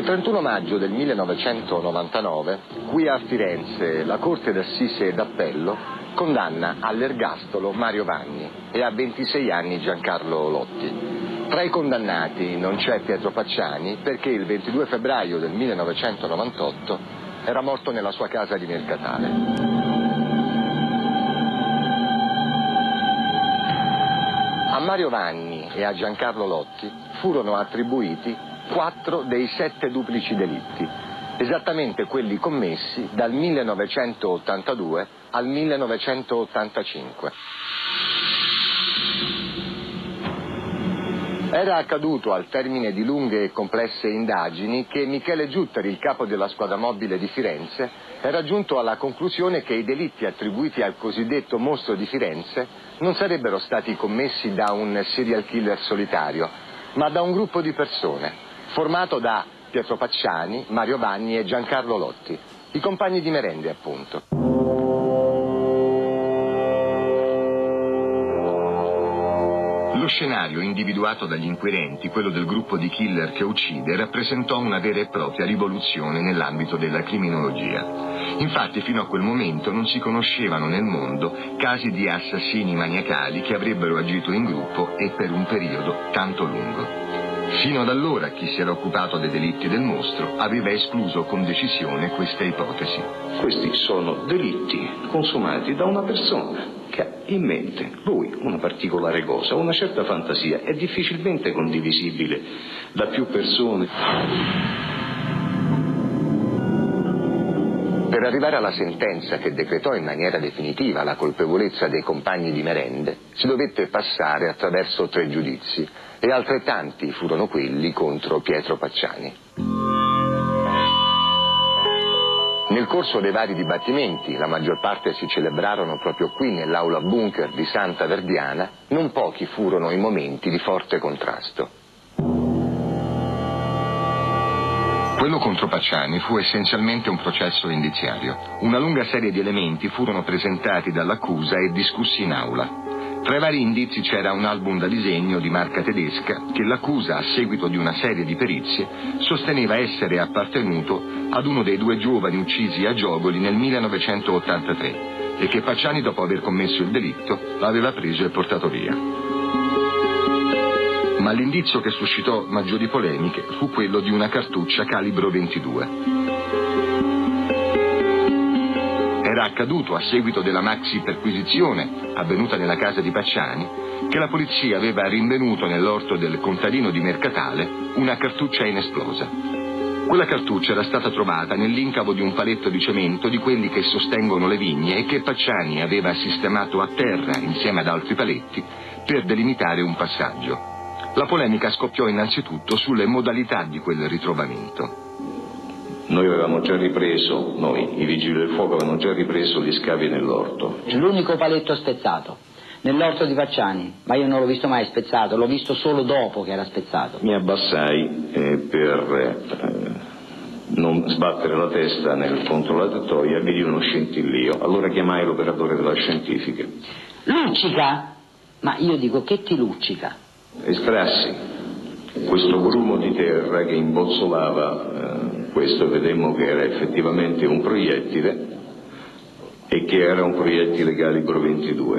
31 maggio del 1999, qui a Firenze, la Corte d'Assise d'Appello condanna all'ergastolo Mario Vanni e a 26 anni Giancarlo Lotti. Tra i condannati non c'è Pietro Pacciani perché il 22 febbraio del 1998 era morto nella sua casa di Mercatale. A Mario Vanni e a Giancarlo Lotti furono attribuiti 4 dei 7 duplici delitti, esattamente quelli commessi dal 1982 al 1985. Era accaduto al termine di lunghe e complesse indagini che Michele Giuttari, il capo della squadra mobile di Firenze, era giunto alla conclusione che i delitti attribuiti al cosiddetto mostro di Firenze non sarebbero stati commessi da un serial killer solitario, ma da un gruppo di persone, formato da Pietro Pacciani, Mario Vanni e Giancarlo Lotti, i compagni di merende appunto. Lo scenario individuato dagli inquirenti, quello del gruppo di killer che uccide, rappresentò una vera e propria rivoluzione nell'ambito della criminologia. Infatti fino a quel momento non si conoscevano nel mondo casi di assassini maniacali che avrebbero agito in gruppo e per un periodo tanto lungo. Fino ad allora chi si era occupato dei delitti del mostro aveva escluso con decisione questa ipotesi. Questi sono delitti consumati da una persona che ha in mente, lui, una particolare cosa, una certa fantasia, è difficilmente condivisibile da più persone. Per arrivare alla sentenza che decretò in maniera definitiva la colpevolezza dei compagni di merende, si dovette passare attraverso 3 giudizi e altrettanti furono quelli contro Pietro Pacciani. Nel corso dei vari dibattimenti, la maggior parte si celebrarono proprio qui nell'aula bunker di Santa Verdiana, non pochi furono i momenti di forte contrasto. Quello contro Pacciani fu essenzialmente un processo indiziario. Una lunga serie di elementi furono presentati dall'accusa e discussi in aula. Tra i vari indizi c'era un album da disegno di marca tedesca che l'accusa, a seguito di una serie di perizie, sosteneva essere appartenuto ad uno dei 2 giovani uccisi a Giogoli nel 1983 e che Pacciani, dopo aver commesso il delitto, l'aveva preso e portato via. Ma l'indizio che suscitò maggiori polemiche fu quello di una cartuccia calibro 22. Era accaduto a seguito della maxi perquisizione avvenuta nella casa di Pacciani che la polizia aveva rinvenuto nell'orto del contadino di Mercatale una cartuccia inesplosa. Quella cartuccia era stata trovata nell'incavo di un paletto di cemento di quelli che sostengono le vigne e che Pacciani aveva sistemato a terra insieme ad altri paletti per delimitare un passaggio. La polemica scoppiò innanzitutto sulle modalità di quel ritrovamento. Noi avevamo già ripreso, i vigili del fuoco avevano già ripreso gli scavi nell'orto. L'unico paletto spezzato, nell'orto di Pacciani, ma io non l'ho visto mai spezzato, l'ho visto solo dopo che era spezzato. Mi abbassai per non sbattere la testa contro la tettoia, vidi uno scintillio, allora chiamai l'operatore della scientifica. Luccica? Ma io dico, che ti luccica? Estrassi questo grumo di terra che imbozzolava questo, vedemmo che era effettivamente un proiettile e che era un proiettile calibro 22.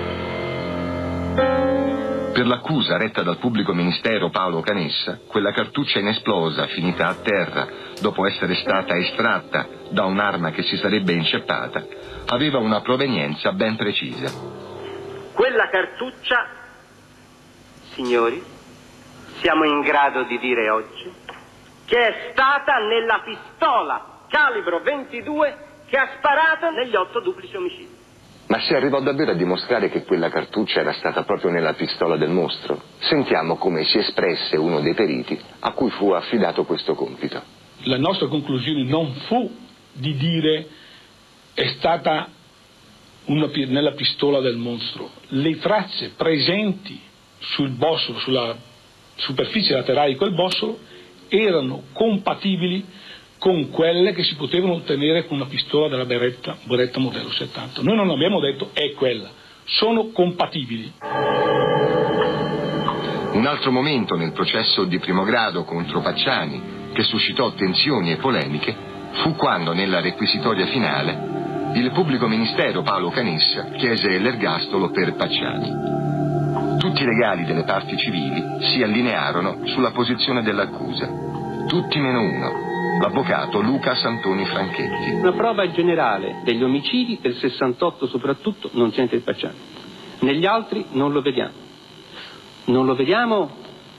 Per l'accusa retta dal pubblico ministero Paolo Canessa, quella cartuccia inesplosa finita a terra dopo essere stata estratta da un'arma che si sarebbe inceppata aveva una provenienza ben precisa. Quella cartuccia, signori, siamo in grado di dire oggi che è stata nella pistola calibro 22 che ha sparato negli 8 duplici omicidi. Ma si arrivò davvero a dimostrare che quella cartuccia era stata proprio nella pistola del mostro? Sentiamo come si espresse uno dei periti a cui fu affidato questo compito. La nostra conclusione non fu di dire è stata nella pistola del mostro. Le tracce presenti sul bossolo, sulla superficie laterale di quel bossolo, erano compatibili con quelle che si potevano ottenere con una pistola della Beretta modello 70. Noi non abbiamo detto è quella, sono compatibili. Un altro momento nel processo di primo grado contro Pacciani che suscitò tensioni e polemiche fu quando, nella requisitoria finale, il pubblico ministero Paolo Canessa chiese l'ergastolo per Pacciani. Tutti i legali delle parti civili si allinearono sulla posizione dell'accusa, tutti meno uno, l'avvocato Luca Santoni Franchetti. Una prova generale degli omicidi del 68 soprattutto non c'entra il Pacciani. Negli altri non lo vediamo. Non lo vediamo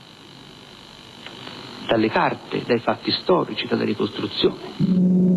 dalle carte, dai fatti storici, dalla ricostruzione.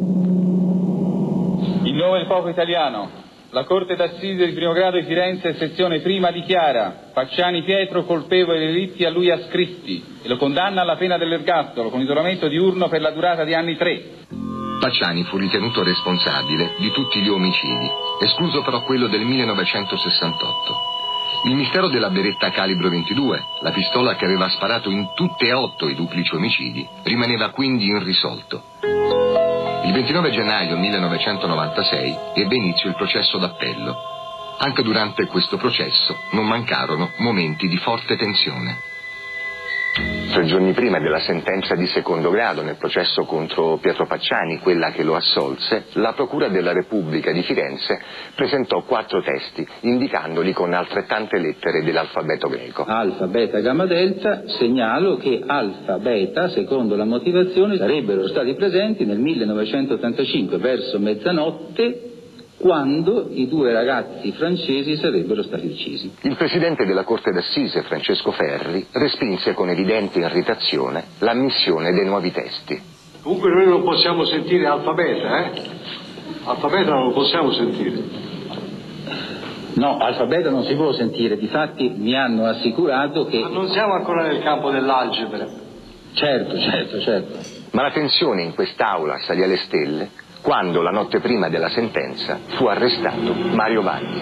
In nome del popolo italiano, la Corte d'Assise di primo grado di Firenze, sezione prima, dichiara Pacciani Pietro colpevole dei delitti a lui ascritti e lo condanna alla pena dell'ergastolo con isolamento diurno per la durata di anni 3. Pacciani fu ritenuto responsabile di tutti gli omicidi, escluso però quello del 1968. Il mistero della beretta calibro 22, la pistola che aveva sparato in tutte e 8 i duplici omicidi, rimaneva quindi irrisolto. Il 29 gennaio 1996 ebbe inizio il processo d'appello. Anche durante questo processo non mancarono momenti di forte tensione. 3 giorni prima della sentenza di secondo grado nel processo contro Pietro Pacciani, quella che lo assolse, la Procura della Repubblica di Firenze presentò 4 testi, indicandoli con altrettante lettere dell'alfabeto greco. Alfa, beta, gamma, delta, segnalo che alfa, beta, secondo la motivazione, sarebbero stati presenti nel 1985 verso mezzanotte, quando i 2 ragazzi francesi sarebbero stati uccisi. Il presidente della Corte d'Assise, Francesco Ferri, respinse con evidente irritazione l'ammissione dei nuovi testi. Comunque noi non possiamo sentire alfabeta, Alfabeta non lo possiamo sentire. No, alfabeta non si può sentire, difatti mi hanno assicurato che... Ma non siamo ancora nel campo dell'algebra. Certo. Ma la tensione in quest'aula salì alle stelle quando, la notte prima della sentenza, fu arrestato Mario Vanni.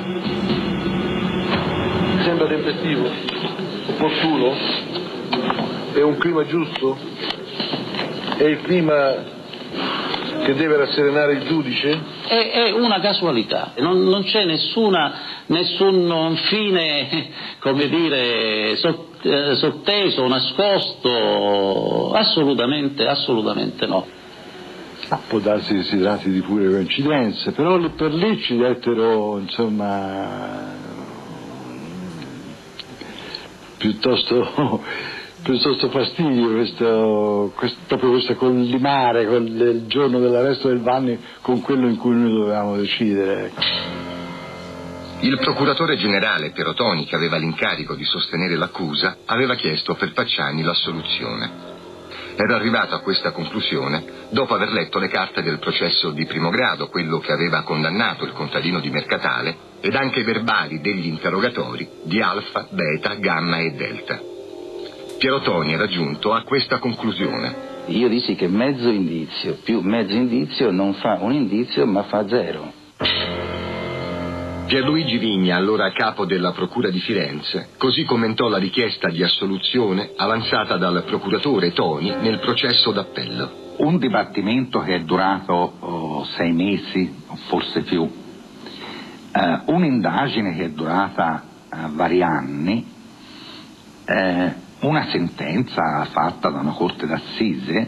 Sembra tempestivo, opportuno, è un clima giusto, è il clima che deve rasserenare il giudice? È una casualità, non c'è nessun fine, come dire, sotteso, nascosto, assolutamente no. Può darsi che si tratti di pure coincidenze, però per lì ci dettero, insomma, piuttosto fastidio proprio questo collimare con il giorno dell'arresto del Vanni con quello in cui noi dovevamo decidere. Il procuratore generale Perotoni, che aveva l'incarico di sostenere l'accusa, aveva chiesto per Pacciani l'assoluzione. Era arrivato a questa conclusione dopo aver letto le carte del processo di primo grado, quello che aveva condannato il contadino di Mercatale, ed anche i verbali degli interrogatori di alfa, beta, gamma e delta. Perotoni era giunto a questa conclusione. Io dissi che mezzo indizio più mezzo indizio non fa un indizio ma fa 0. Pierluigi Vigna, allora capo della Procura di Firenze, così commentò la richiesta di assoluzione avanzata dal procuratore Toni nel processo d'appello. Un dibattimento che è durato 6 mesi, forse più, un'indagine che è durata vari anni, una sentenza fatta da una corte d'assise,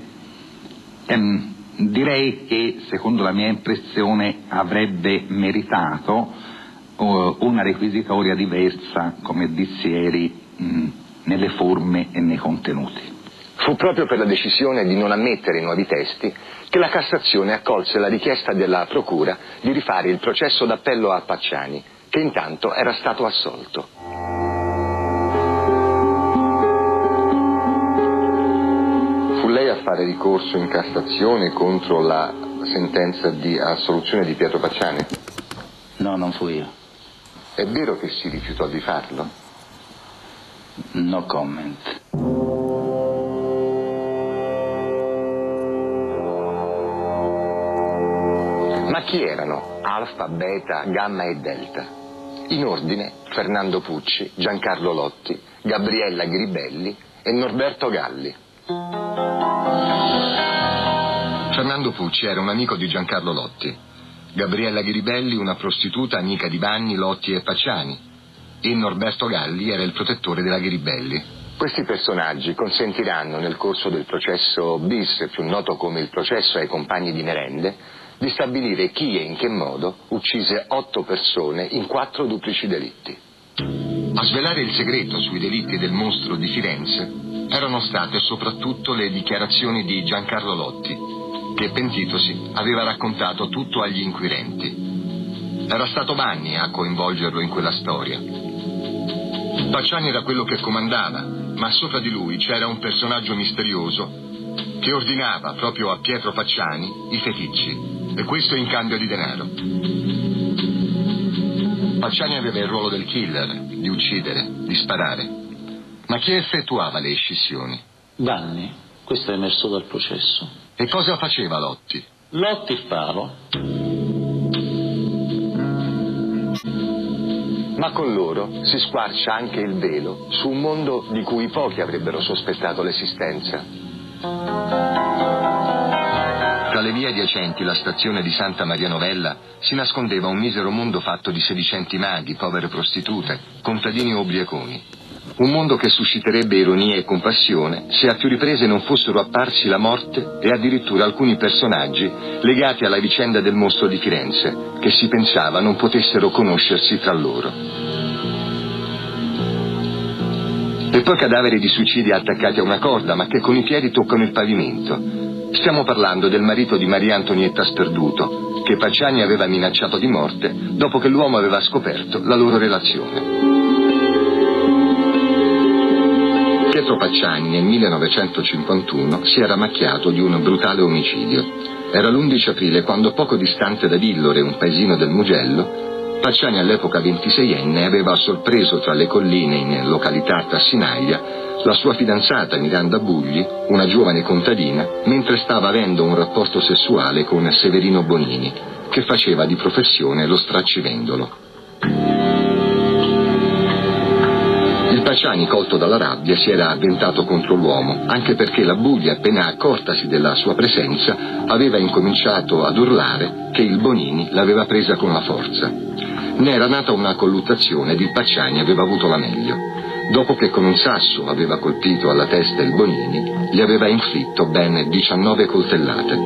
direi che, secondo la mia impressione, avrebbe meritato una requisitoria diversa, come dissi ieri, nelle forme e nei contenuti. Fu proprio per la decisione di non ammettere i nuovi testi che la Cassazione accolse la richiesta della Procura di rifare il processo d'appello a Pacciani, che intanto era stato assolto. Fu lei a fare ricorso in Cassazione contro la sentenza di assoluzione di Pietro Pacciani? No, non fu io. È vero che si rifiutò di farlo? No comment. Ma chi erano alfa, beta, gamma e delta? In ordine Fernando Pucci, Giancarlo Lotti, Gabriella Gribelli e Norberto Galli. Fernando Pucci era un amico di Giancarlo Lotti. Gabriella Gribelli, una prostituta amica di Vanni, Lotti e Pacciani, e Norberto Galli era il protettore della Gribelli. Questi personaggi consentiranno nel corso del processo bis, più noto come il processo ai compagni di merende, di stabilire chi e in che modo uccise 8 persone in 4 duplici delitti. A svelare il segreto sui delitti del mostro di Firenze erano state soprattutto le dichiarazioni di Giancarlo Lotti, che pentitosi aveva raccontato tutto agli inquirenti. Era stato Vanni a coinvolgerlo in quella storia. Pacciani era quello che comandava, ma sopra di lui c'era un personaggio misterioso che ordinava proprio a Pietro Pacciani i feticci, e questo in cambio di denaro. Pacciani aveva il ruolo del killer, di uccidere, di sparare. Ma chi effettuava le scissioni? Vanni, questo è emerso dal processo. E cosa faceva Lotti? Lotti il faro. Ma con loro si squarcia anche il velo su un mondo di cui pochi avrebbero sospettato l'esistenza. Tra le vie adiacenti la stazione di Santa Maria Novella si nascondeva un misero mondo fatto di sedicenti maghi, povere prostitute, contadini o ubriaconi. Un mondo che susciterebbe ironia e compassione se a più riprese non fossero apparsi la morte e addirittura alcuni personaggi legati alla vicenda del mostro di Firenze, che si pensava non potessero conoscersi tra loro. E poi cadaveri di suicidi attaccati a una corda, ma che con i piedi toccano il pavimento. Stiamo parlando del marito di Maria Antonietta Sperduto, che Pacciani aveva minacciato di morte dopo che l'uomo aveva scoperto la loro relazione. Pietro Pacciani nel 1951 si era macchiato di un brutale omicidio. Era l'11 aprile quando, poco distante da Villore, un paesino del Mugello, Pacciani, all'epoca 26enne, aveva sorpreso tra le colline in località Tassinaglia la sua fidanzata Miranda Bugli, una giovane contadina, mentre stava avendo un rapporto sessuale con Severino Bonini, che faceva di professione lo straccivendolo. Il Pacciani, colto dalla rabbia, si era avventato contro l'uomo, anche perché la Bugli, appena accortasi della sua presenza, aveva incominciato ad urlare che il Bonini l'aveva presa con la forza. Ne era nata una colluttazione ed il Pacciani aveva avuto la meglio. Dopo che con un sasso aveva colpito alla testa il Bonini, gli aveva inflitto ben 19 coltellate.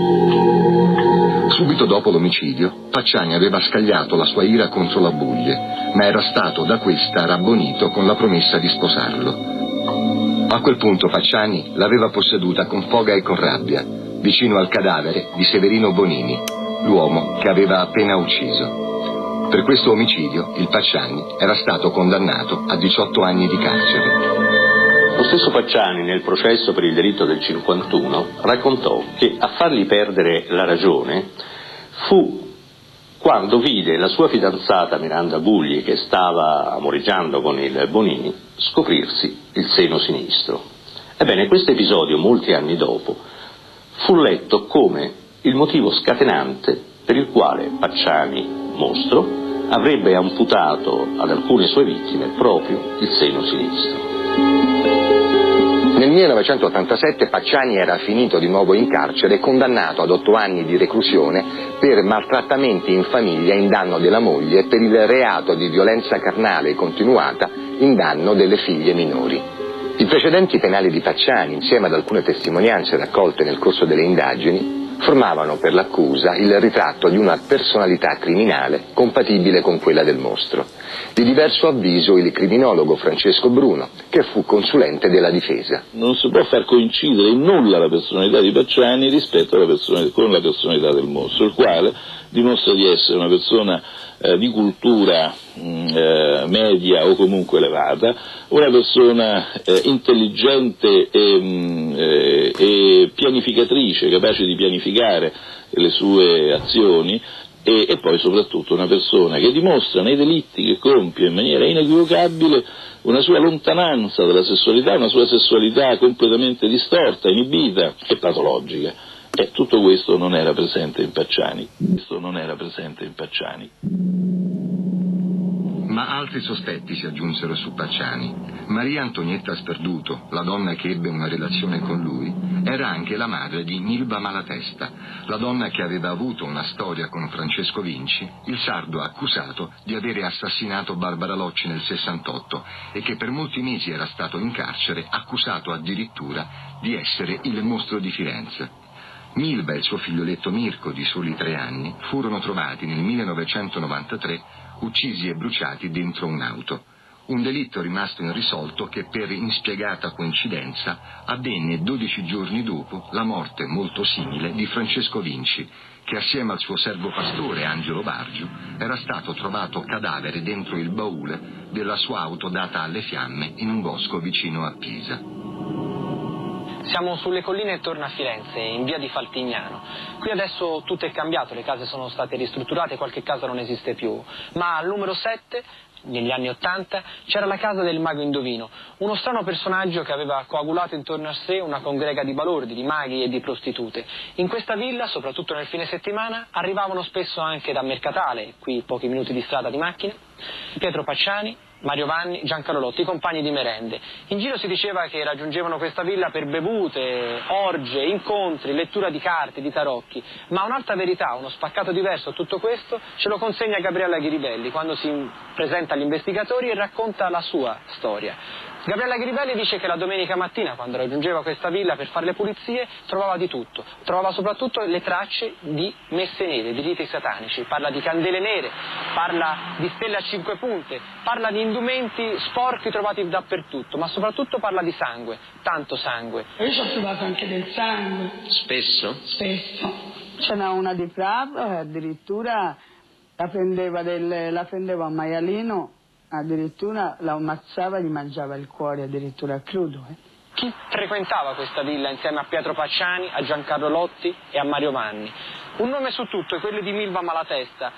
Subito dopo l'omicidio, Pacciani aveva scagliato la sua ira contro la Buglie, ma era stato da questa rabbonito con la promessa di sposarlo. A quel punto Pacciani l'aveva posseduta con foga e con rabbia, vicino al cadavere di Severino Bonini, l'uomo che aveva appena ucciso. Per questo omicidio il Pacciani era stato condannato a 18 anni di carcere. Lo stesso Pacciani, nel processo per il delitto del 51, raccontò che a fargli perdere la ragione fu quando vide la sua fidanzata Miranda Bugli, che stava amoreggiando con il Bonini, scoprirsi il seno sinistro. Ebbene, questo episodio, molti anni dopo, fu letto come il motivo scatenante per il quale Pacciani, mostro, avrebbe amputato ad alcune sue vittime proprio il seno sinistro. Nel 1987 Pacciani era finito di nuovo in carcere, condannato ad 8 anni di reclusione per maltrattamenti in famiglia in danno della moglie e per il reato di violenza carnale continuata in danno delle figlie minori. I precedenti penali di Pacciani, insieme ad alcune testimonianze raccolte nel corso delle indagini, formavano per l'accusa il ritratto di una personalità criminale compatibile con quella del mostro. Di diverso avviso il criminologo Francesco Bruno, che fu consulente della difesa. Non si può far coincidere in nulla la personalità di Pacciani rispetto alla con la personalità del mostro, il quale dimostra di essere una persona di cultura media o comunque elevata, una persona intelligente e pianificatrice, capace di pianificare le sue azioni, e poi soprattutto una persona che dimostra nei delitti che compie in maniera inequivocabile una sua lontananza dalla sessualità, una sua sessualità completamente distorta, inibita e patologica. E tutto questo non era presente in Pacciani. Ma altri sospetti si aggiunsero su Pacciani. Maria Antonietta Sperduto, la donna che ebbe una relazione con lui, era anche la madre di Milva Malatesta, la donna che aveva avuto una storia con Francesco Vinci, il sardo accusato di avere assassinato Barbara Locci nel 68 e che per molti mesi era stato in carcere, accusato addirittura di essere il mostro di Firenze. Milva e il suo figlioletto Mirko, di soli 3 anni, furono trovati nel 1993 uccisi e bruciati dentro un'auto. Un delitto rimasto irrisolto che per inspiegata coincidenza avvenne 12 giorni dopo la morte molto simile di Francesco Vinci, che assieme al suo servo pastore Angelo Bargiu era stato trovato cadavere dentro il baule della sua auto data alle fiamme in un bosco vicino a Pisa. Siamo sulle colline intorno a Firenze, in via di Faltignano. Qui adesso tutto è cambiato, le case sono state ristrutturate, qualche casa non esiste più. Ma al numero 7, negli anni 80, c'era la casa del mago indovino, uno strano personaggio che aveva coagulato intorno a sé una congrega di balordi, di maghi e di prostitute. In questa villa, soprattutto nel fine settimana, arrivavano spesso anche da Mercatale, qui pochi minuti di strada di macchina, Pietro Pacciani, Mario Vanni, Giancarlo Lotti, compagni di merende. In giro si diceva che raggiungevano questa villa per bevute, orge, incontri, lettura di carte, di tarocchi, ma un'altra verità, uno spaccato diverso a tutto questo ce lo consegna Gabriella Ghiribelli quando si presenta agli investigatori e racconta la sua storia. Gabriella Ghiribelli dice che la domenica mattina, quando raggiungeva questa villa per fare le pulizie, trovava di tutto. Trovava soprattutto le tracce di messe nere, di riti satanici. Parla di candele nere, parla di stelle a 5 punte, parla di indumenti sporchi trovati dappertutto, ma soprattutto parla di sangue, tanto sangue. Io ci ho trovato anche del sangue. Spesso? Spesso. C'era una di Prato e addirittura la prendeva a maialino, addirittura la ammazzava e gli mangiava il cuore addirittura crudo. Chi frequentava questa villa insieme a Pietro Pacciani, a Giancarlo Lotti e a Mario Vanni? Un nome su tutto è quello di Milva Malatesta.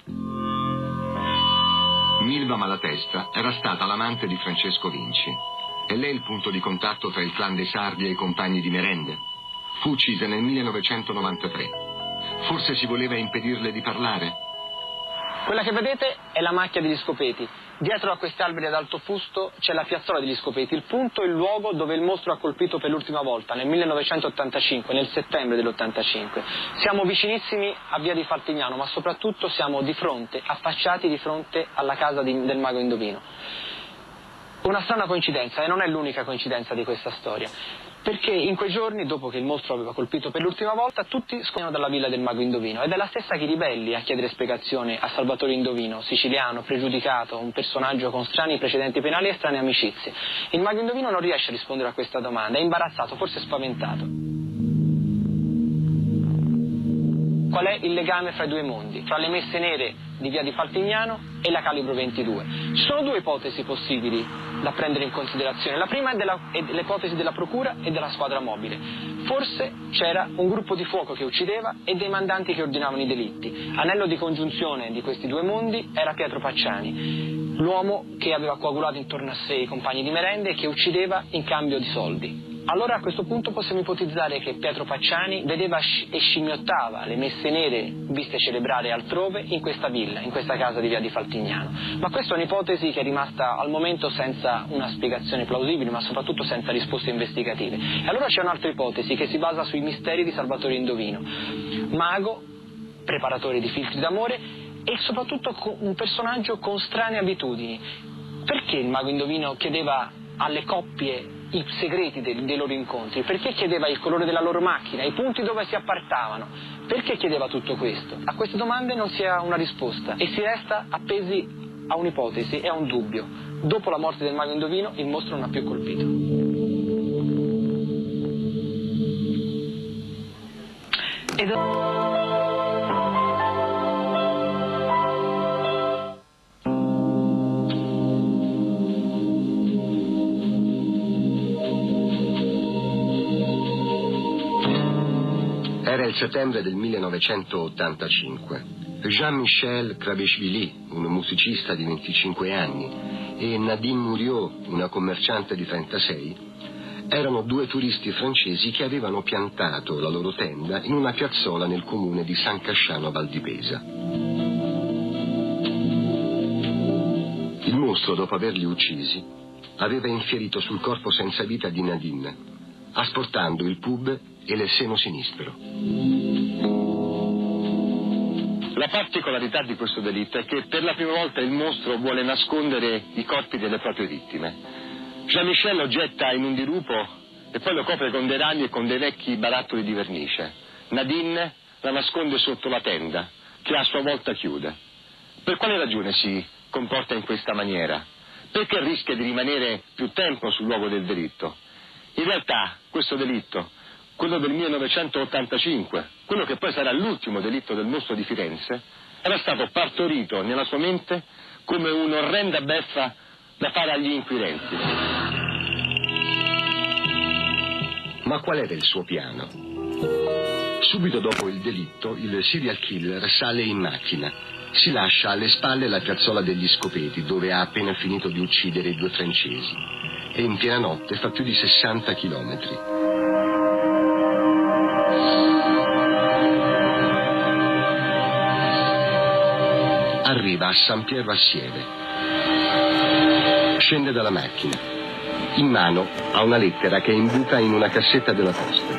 Milva Malatesta era stata l'amante di Francesco Vinci. È lei il punto di contatto tra il clan dei Sardi e i compagni di merende. Fu uccisa nel 1993. Forse si voleva impedirle di parlare? Quella che vedete è la macchia degli Scopeti. Dietro a questi alberi ad alto fusto c'è la piazzola degli Scopeti, il punto e il luogo dove il mostro ha colpito per l'ultima volta, nel 1985, nel settembre dell'85. Siamo vicinissimi a via di Faltignano, ma soprattutto siamo di fronte, affacciati di fronte alla casa del mago indovino. Una strana coincidenza, e non è l'unica coincidenza di questa storia, perché in quei giorni, dopo che il mostro aveva colpito per l'ultima volta, tutti scoppiano dalla villa del mago indovino, ed è la stessa Ghiribelli a chiedere spiegazione a Salvatore Indovino, siciliano, pregiudicato, un personaggio con strani precedenti penali e strane amicizie. Il mago indovino non riesce a rispondere a questa domanda, è imbarazzato, forse spaventato. Qual è il legame fra i due mondi, fra le messe nere di via di Faltignano e la Calibro 22? Ci sono 2 ipotesi possibili da prendere in considerazione. La prima è l'ipotesi della procura e della squadra mobile. Forse c'era un gruppo di fuoco che uccideva e dei mandanti che ordinavano i delitti. Anello di congiunzione di questi 2 mondi era Pietro Pacciani, l'uomo che aveva coagulato intorno a sé i compagni di merende e che uccideva in cambio di soldi. Allora a questo punto possiamo ipotizzare che Pietro Pacciani vedeva e scimmiottava le messe nere viste celebrare altrove in questa villa, in questa casa di via di Faltignano. Ma questa è un'ipotesi che è rimasta al momento senza una spiegazione plausibile, ma soprattutto senza risposte investigative. E allora c'è un'altra ipotesi che si basa sui misteri di Salvatore Indovino, mago, preparatore di filtri d'amore e soprattutto un personaggio con strane abitudini. Perché il mago Indovino chiedeva alle coppie i segreti dei loro incontri? Perché chiedeva il colore della loro macchina, i punti dove si appartavano? Perché chiedeva tutto questo? A queste domande non si ha una risposta e si resta appesi a un'ipotesi e a un dubbio. Dopo la morte del mago Indovino il mostro non ha più colpito. Era il settembre del 1985. Jean-Michel Kravechvili, un musicista di 25 anni, e Nadine Muriot, una commerciante di 36, erano 2 turisti francesi che avevano piantato la loro tenda in una piazzola nel comune di San Casciano Val di Pesa. Il mostro, dopo averli uccisi, aveva infierito sul corpo senza vita di Nadine, asportando il pube e il seno sinistro. La particolarità di questo delitto è che per la prima volta il mostro vuole nascondere i corpi delle proprie vittime. Jean-Michel lo getta in un dirupo e poi lo copre con dei ragni e con dei vecchi barattoli di vernice. Nadine la nasconde sotto la tenda, che a sua volta chiude. Per quale ragione si comporta in questa maniera? Perché rischia di rimanere più tempo sul luogo del delitto? In realtà questo delitto, quello del 1985, quello che poi sarà l'ultimo delitto del mostro di Firenze, era stato partorito nella sua mente come un'orrenda beffa da fare agli inquirenti. Ma qual era il suo piano? Subito dopo il delitto, il serial killer sale in macchina. Si lascia alle spalle la piazzola degli Scopeti, dove ha appena finito di uccidere i 2 francesi, e in piena notte fa più di 60 chilometri. Arriva a San Piero a Sieve. Scende dalla macchina. In mano ha una lettera che imbuca in una cassetta della posta.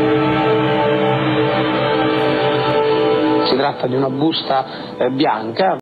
Si tratta di una busta bianca.